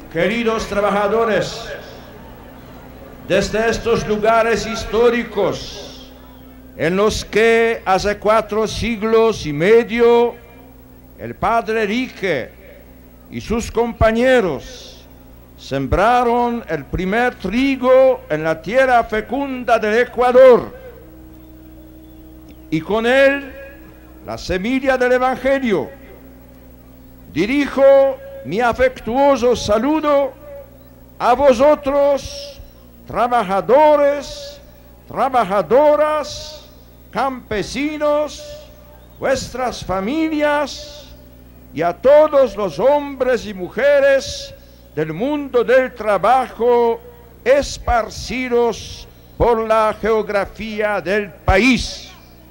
Queridos trabajadores, desde estos lugares históricos en los que hace 4 siglos y medio el padre Rique y sus compañeros sembraron el primer trigo en la tierra fecunda del Ecuador y con él la semilla del Evangelio, dirijo mi afectuoso saludo a vosotros, trabajadores, trabajadoras, campesinos, vuestras familias y a todos los hombres y mujeres del mundo del trabajo esparcidos por la geografía del país.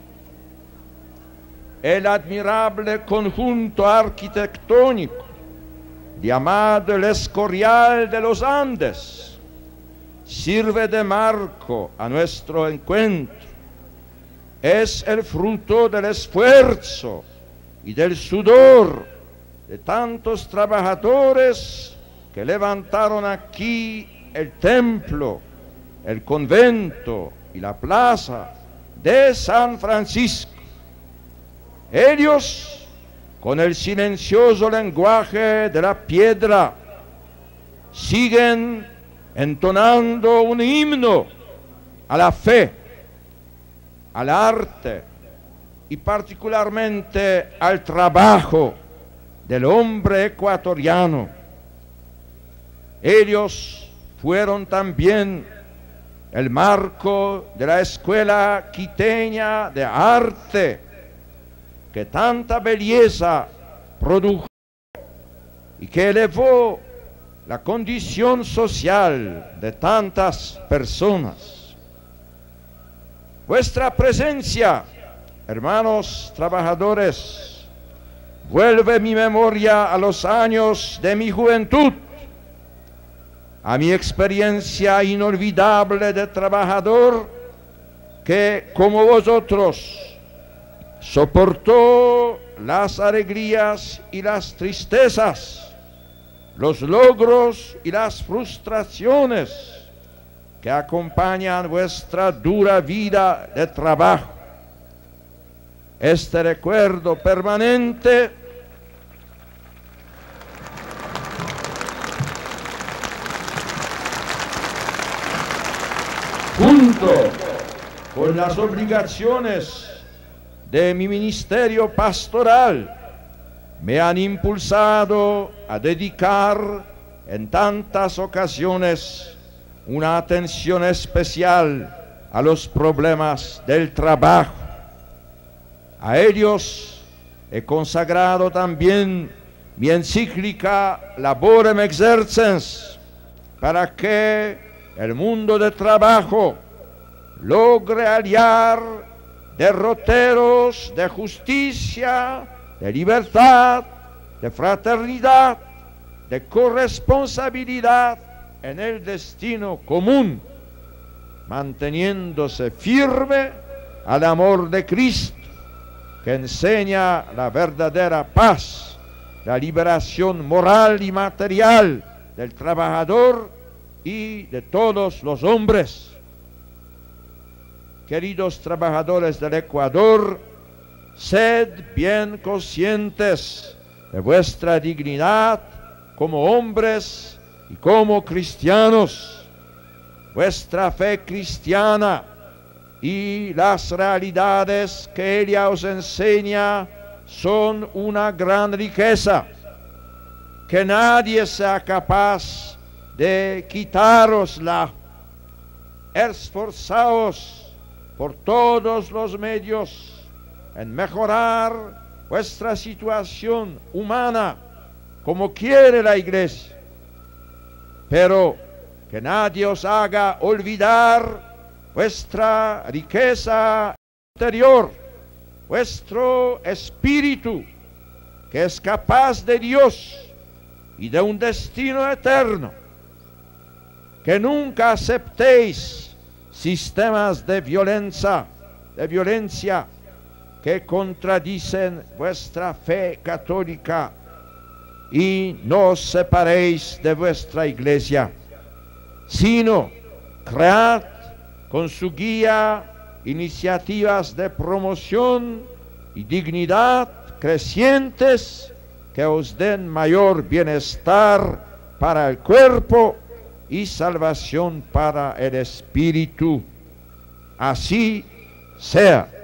El admirable conjunto arquitectónico llamado el Escorial de los Andes sirve de marco a nuestro encuentro. Es el fruto del esfuerzo y del sudor de tantos trabajadores que levantaron aquí el templo, el convento y la plaza de San Francisco. Ellos, con el silencioso lenguaje de la piedra, siguen entonando un himno a la fe, al arte y particularmente al trabajo del hombre ecuatoriano. Ellos fueron también el marco de la Escuela Quiteña de Arte, que tanta belleza produjo y que elevó la condición social de tantas personas. Vuestra presencia, hermanos trabajadores, vuelve mi memoria a los años de mi juventud, a mi experiencia inolvidable de trabajador que, como vosotros, soportó las alegrías y las tristezas, los logros y las frustraciones que acompañan vuestra dura vida de trabajo. Este recuerdo permanente junto con las obligaciones de mi ministerio pastoral me han impulsado a dedicar en tantas ocasiones una atención especial a los problemas del trabajo. A ellos he consagrado también mi encíclica Laborem Exercens, para que el mundo del trabajo logre aliar derroteros de justicia, de libertad, de fraternidad, de corresponsabilidad en el destino común, manteniéndose firme al amor de Cristo, que enseña la verdadera paz, la liberación moral y material del trabajador y de todos los hombres. Queridos trabajadores del Ecuador, sed bien conscientes de vuestra dignidad como hombres y como cristianos. Vuestra fe cristiana y las realidades que ella os enseña son una gran riqueza, que nadie sea capaz de quitárosla. Esforzaos por todos los medios en mejorar vuestra situación humana como quiere la Iglesia, pero que nadie os haga olvidar vuestra riqueza interior, vuestro espíritu, que es capaz de Dios y de un destino eterno. Que nunca aceptéis sistemas de violencia que contradicen vuestra fe católica y no os separéis de vuestra iglesia, sino cread con su guía iniciativas de promoción y dignidad crecientes que os den mayor bienestar para el cuerpo y salvación para el espíritu. Así sea.